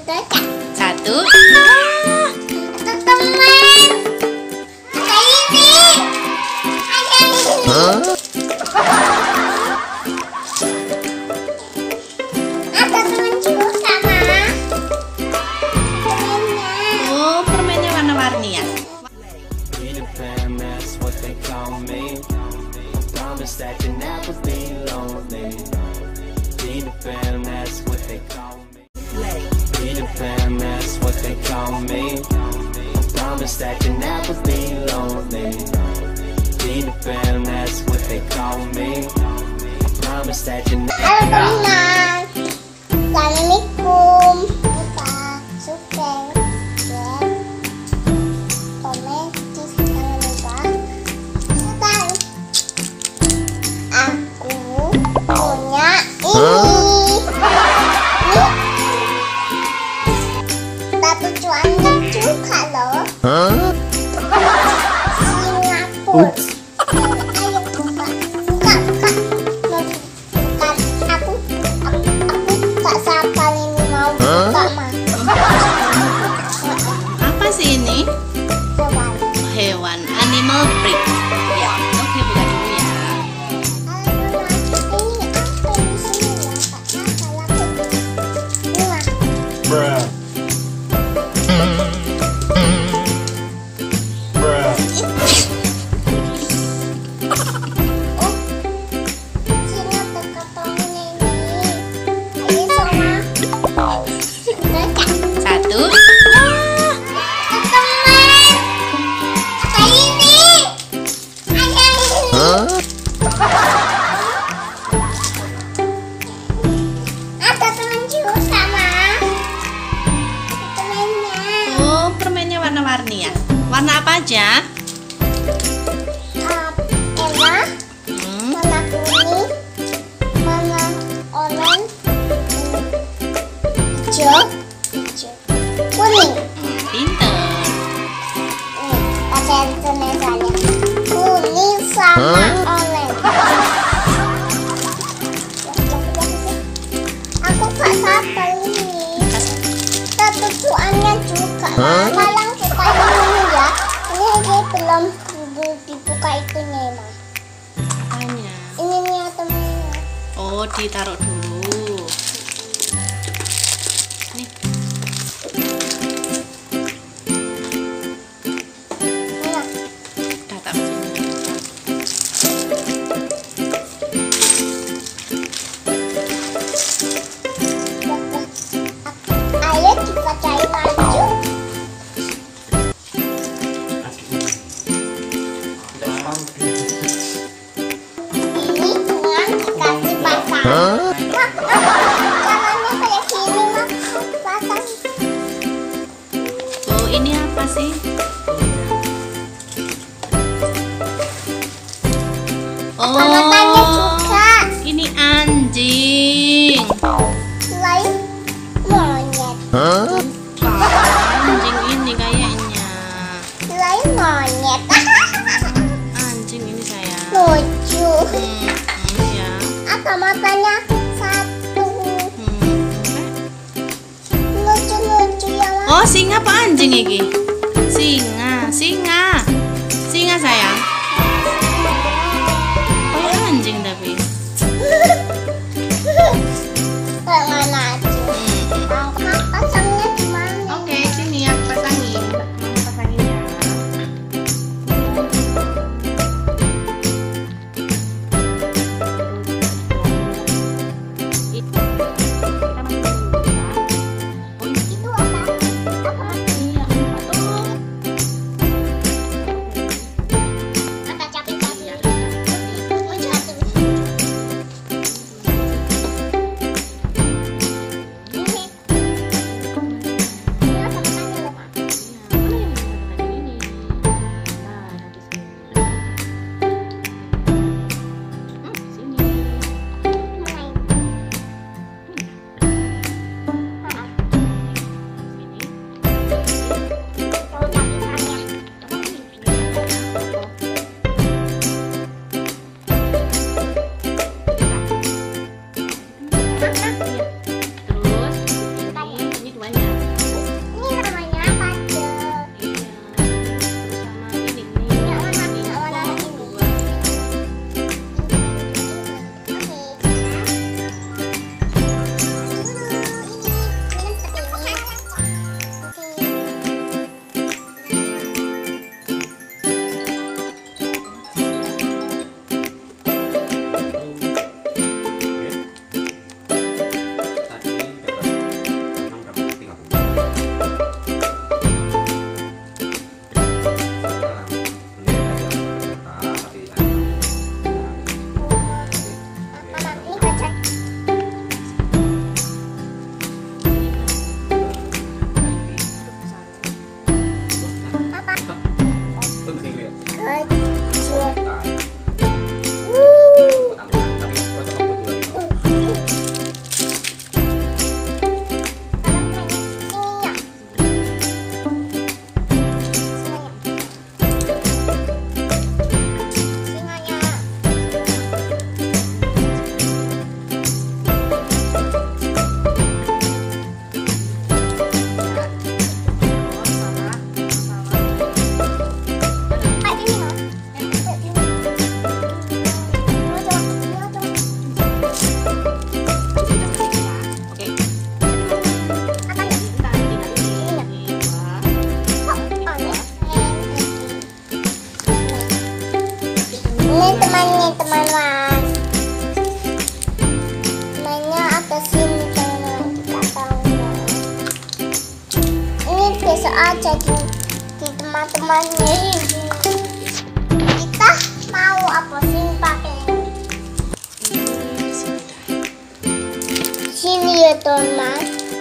Satu. Teman. Ada ini. Ada ini. Ada teman juga sama. Temannya. Oh, permennya warna-warni ya. That you never be lonely. Be the band, that's what they call me. I promise that you never. Halo teman, assalamualaikum. Kita suka komen, jangan lupa subscribe. Aku punya ini. Tapi cuannya juga loh. Singapura. Ayo buka. Aku tak sabar ini mau buka mah. Apa sih ini? Hewan animal brick. Ya, oke, buka dulu ya. Ini apa di sini ya? Bruh. Warna-warni ya. Warna apa aja? Warna kuning, warna oranye, hijau, kuning. Pinter. Baca tulisannya kuning sama oranye. Aku gak sabar ini. Ketujuannya juga. Malang buka ini ya. Ini dia belum dibuka itunya emang. Apanya? Ini nih temennya. Oh, ditaruh dulu. Nih. Mana? Udah tak begini. Ayo kita cari maju. Ini dengan dikasih pasang. Caranya kayak gini mah pasang. Oh, ini apa sih? Sama tanya juga. Ini anjing. Selain monyet. Anjing ini kayaknya. Selain monyet. Anjing ini sayang. Lucu. Ya. Atau matanya satu. Lucu-lucu ya mas. Oh, singa apa anjing iki? Singa sayang. Kayak anjing tapi. Kayak mana aja. Pasangnya di mana? Oke, sini aku pasangin. Pasangin ya. Itu apa? Iya, tuh. besok aja di teman-temannya. Kita mau apa sih pakai sini ya teman.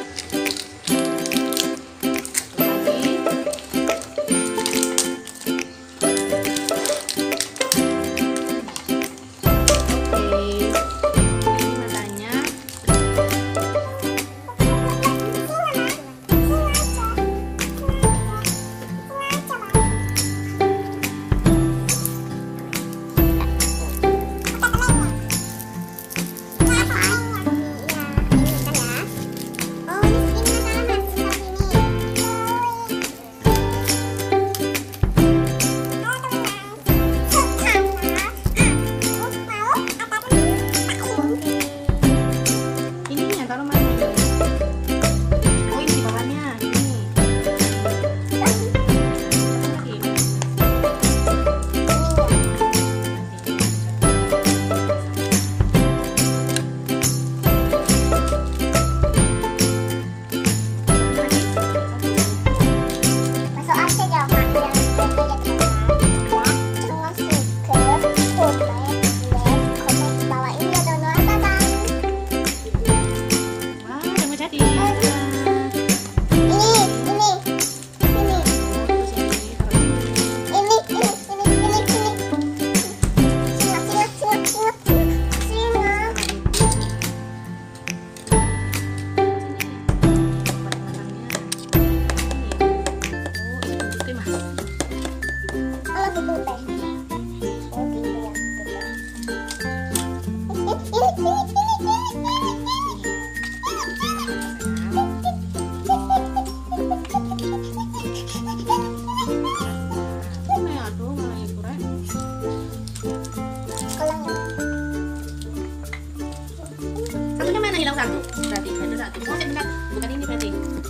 Satu, berarti ada satu. Oh, bentar, bukan ini berarti.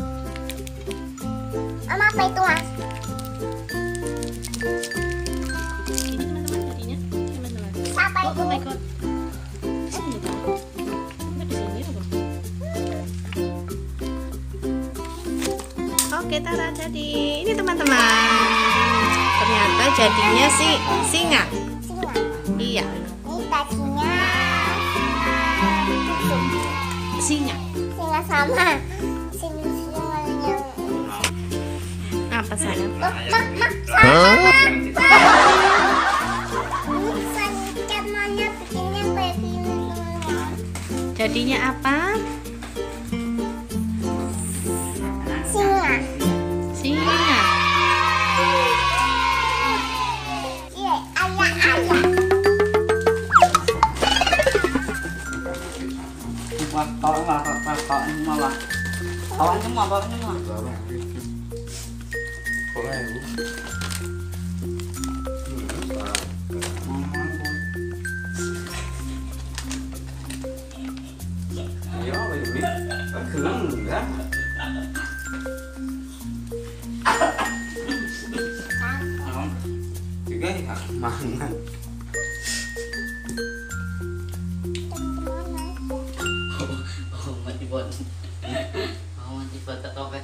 Ama apa itu mas? Ini teman-teman jadinya, teman-teman. Apa itu? Oh my god. Oh ini tahu. Ini di sini apa? Oke, Tara jadi ini teman-teman. Ternyata jadinya si singa. Singa. Iya. Ini tadinya Singa. singa sama singa yang Apa sayang? mak temannya bikinnya kayak gini teman-teman. Jadinya apa? Singa. Singa. Iya, ayah. Awalnya mah mati buat ketoke.